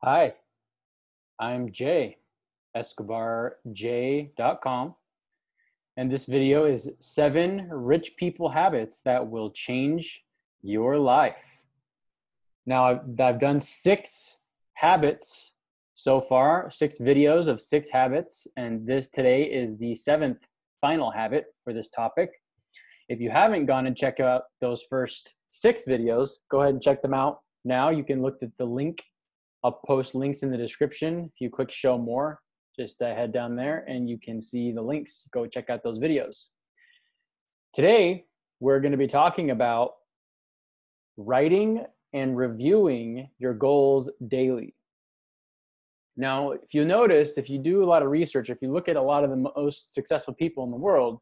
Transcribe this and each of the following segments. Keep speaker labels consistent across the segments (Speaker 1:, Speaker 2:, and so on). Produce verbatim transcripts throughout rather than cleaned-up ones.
Speaker 1: Hi, I'm Jay, escobar j dot com, and this video is seven rich people habits that will change your life. Now, I've, I've done six habits so far, six videos of six habits, and this today is the seventh final habit for this topic. If you haven't gone and checked out those first six videos, go ahead and check them out now. You can look at the link. I'll post links in the description. If you click show more, just uh, head down there and you can see the links. Go check out those videos. Today, we're going to be talking about writing and reviewing your goals daily. Now, if you notice, if you do a lot of research, if you look at a lot of the most successful people in the world,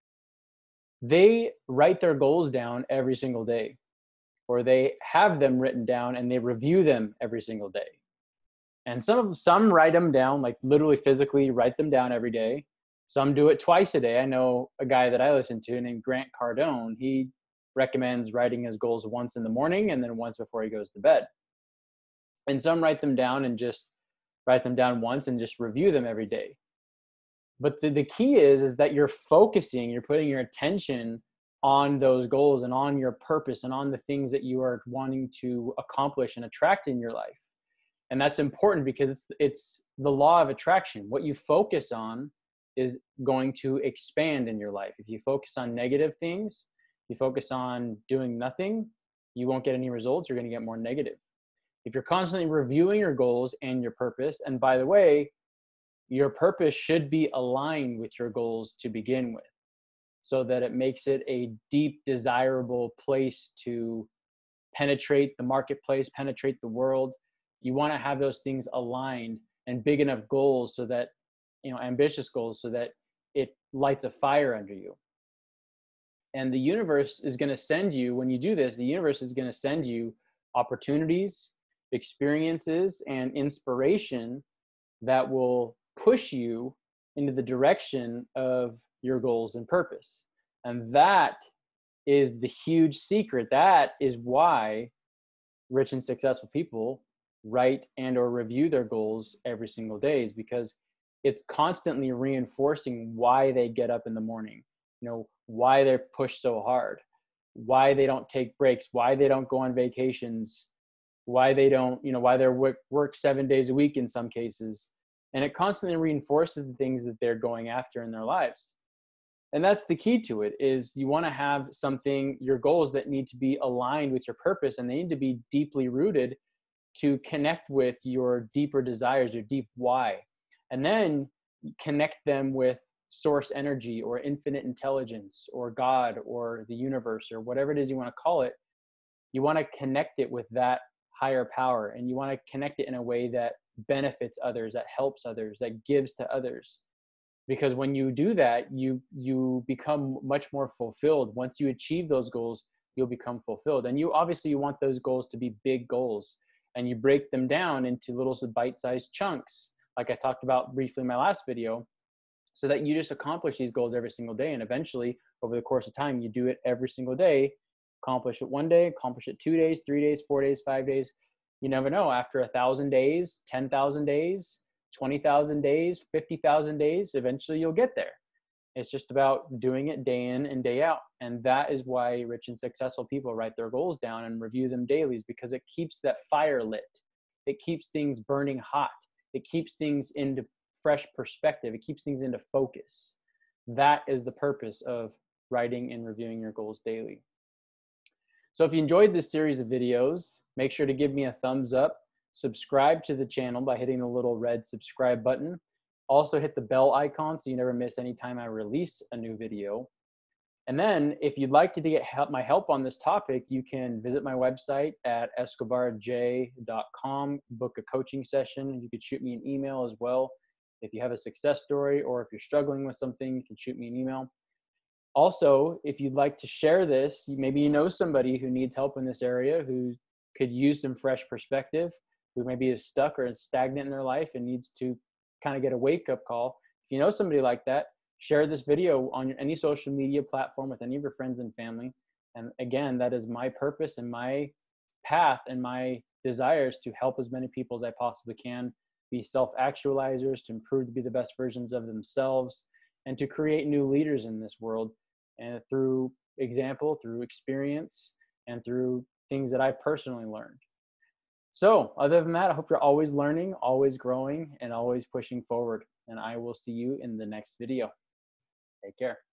Speaker 1: they write their goals down every single day, or they have them written down and they review them every single day. And some some write them down, like literally physically write them down every day. Some do it twice a day. I know a guy that I listen to named Grant Cardone. He recommends writing his goals once in the morning and then once before he goes to bed. And some write them down and just write them down once and just review them every day. But the, the key is, is that you're focusing, you're putting your attention on those goals and on your purpose and on the things that you are wanting to accomplish and attract in your life. And that's important because it's, it's the law of attraction. What you focus on is going to expand in your life. If you focus on negative things, you focus on doing nothing, you won't get any results. You're going to get more negative. If you're constantly reviewing your goals and your purpose, and by the way, your purpose should be aligned with your goals to begin with, so that it makes it a deep, desirable place to penetrate the marketplace, penetrate the world. You want to have those things aligned and big enough goals so that, you know, ambitious goals, so that it lights a fire under you. And the universe is going to send you, when you do this, the universe is going to send you opportunities, experiences, and inspiration that will push you into the direction of your goals and purpose. And that is the huge secret. That is why rich and successful people write and or review their goals every single day, is because it's constantly reinforcing why they get up in the morning, you know, why they're pushed so hard, why they don't take breaks, why they don't go on vacations, why they don't, you know, why they're work, work seven days a week in some cases. And it constantly reinforces the things that they're going after in their lives. And that's the key to it, is you want to have something, your goals that need to be aligned with your purpose, and they need to be deeply rooted to connect with your deeper desires, your deep why. And then connect them with source energy or infinite intelligence or God or the universe or whatever it is you want to call it. You want to connect it with that higher power, and you want to connect it in a way that benefits others, that helps others, that gives to others. Because when you do that, you you become much more fulfilled. Once you achieve those goals, you'll become fulfilled. And you obviously you want those goals to be big goals, and you break them down into little bite-sized chunks, like I talked about briefly in my last video, so that you just accomplish these goals every single day. And eventually, over the course of time, you do it every single day, accomplish it one day, accomplish it two days, three days, four days, five days. You never know. After a thousand days, ten thousand days, twenty thousand days, fifty thousand days, eventually you'll get there. It's just about doing it day in and day out. And that is why rich and successful people write their goals down and review them daily, is because it keeps that fire lit. It keeps things burning hot. It keeps things into fresh perspective. It keeps things into focus. That is the purpose of writing and reviewing your goals daily. So if you enjoyed this series of videos, make sure to give me a thumbs up. Subscribe to the channel by hitting the little red subscribe button. Also hit the bell icon so you never miss any time I release a new video. And then if you'd like to get help, my help on this topic, you can visit my website at escobar j dot com, book a coaching session. You could shoot me an email as well. If you have a success story or if you're struggling with something, you can shoot me an email. Also, if you'd like to share this, maybe you know somebody who needs help in this area, who could use some fresh perspective, who maybe is stuck or is stagnant in their life and needs to kind of get a wake-up call. If you know somebody like that, share this video on any social media platform with any of your friends and family. And again, that is my purpose and my path and my desires to help as many people as I possibly can, be self-actualizers, to improve to be the best versions of themselves, and to create new leaders in this world, and through example, through experience, and through things that I personally learned. So other than that, I hope you're always learning, always growing, and always pushing forward. And I will see you in the next video. Take care.